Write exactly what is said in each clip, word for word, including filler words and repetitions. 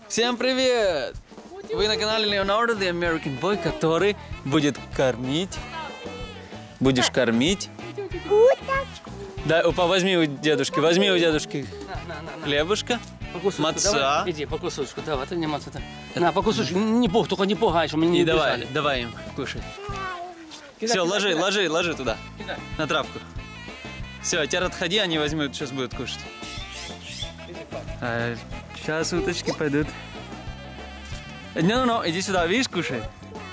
Всем привет! Вы на канале Leonardo the American Boy, который будет кормить. Будешь кормить. Да, опа, возьми у дедушки, возьми у дедушки хлебушка, маца. Иди, по кусочку, давай, ты не маца. На, по кусочку, не пух, только не пугай, чтобы мне не давай, бежали. давай им кушать. Все, ложи, кидай. ложи, ложи туда, кидай. На травку. Все, теперь отходи, они возьмут, сейчас будут кушать. А, сейчас уточки пойдут. Ну-ну-ну, иди сюда, видишь, кушай.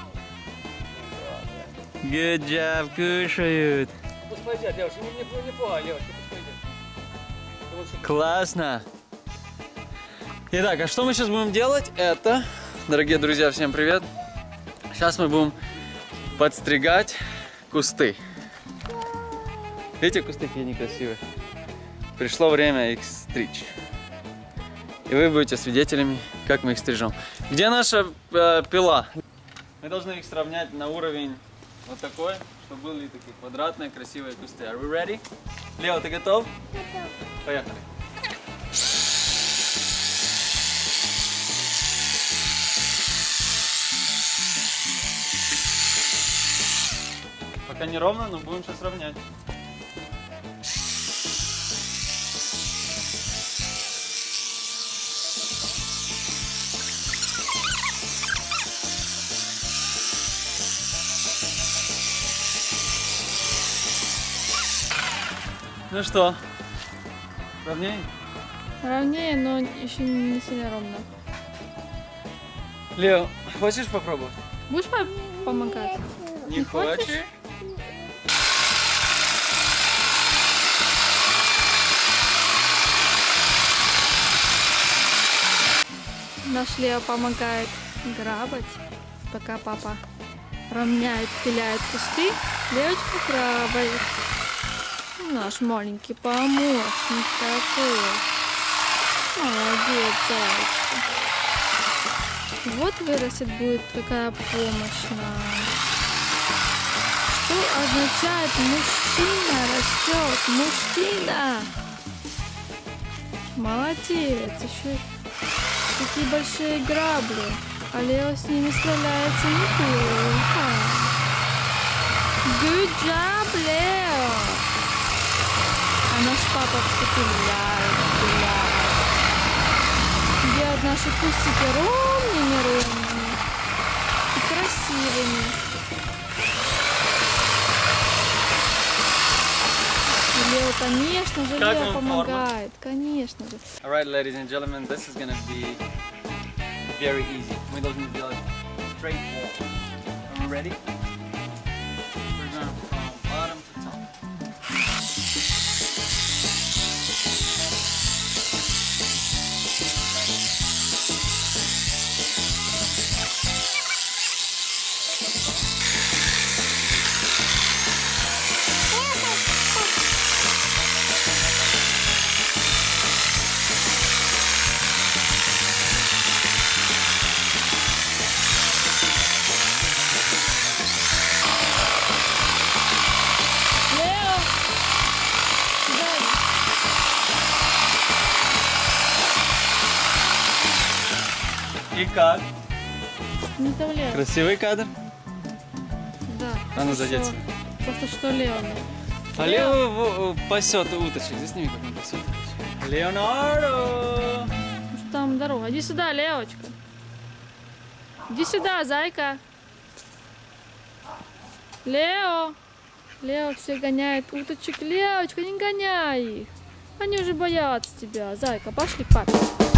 Good job, кушают. Пусть пойдет, девушка, не, не, не пугай, девушка, пусть пойдет. Классно. Итак, а что мы сейчас будем делать? Это, дорогие друзья, всем привет. Сейчас мы будем подстригать кусты. Видите, кусты какие некрасивые? Пришло время их стричь. И вы будете свидетелями, как мы их стрижем. Где наша э, пила? Мы должны их сравнять на уровень вот такой, чтобы были такие квадратные, красивые кусты. Are we ready? Лео, ты готов? Готов. Поехали. Пока не ровно, но будем сейчас равнять. Ну что, ровнее? Ровнее, но еще не сильно ровно. Лео, хочешь попробовать? Будешь по помогать? Не, Не хочешь? хочешь? Наш Лео помогает грабать, пока папа равняет, пиляет кусты. Леочка грабает. Наш маленький помощник такой. Молодец, зайчик. Вот вырастет, будет такая помощь нам. Что означает мужчина растет? Мужчина! Молодец. Еще такие большие грабли. А Лео с ними справляется неплохо. Good job, Лео! А наш папа все пиляет, пиляет. Делает наши кустики ровными, ровными и красивыми. И Лео, конечно же, Как Лео вам помогает, конечно же. Alright, ladies and gentlemen, this is gonna be very easy. Мы должны сделать straight wall. Are we ready? We're gonna from bottom to top. И как? Не то Лео. Красивый кадр? Да. А ну Просто задеться. что- Просто что Лео. А Лео пасет уточек. Здесь сними, как он пасет уточек. Леонардо! Ну что там дорога? Иди сюда, Леочка. Иди сюда, зайка. Лео. Лео все гоняет уточек. Леочка, не гоняй их. Они уже боятся тебя. Зайка, пошли к папе.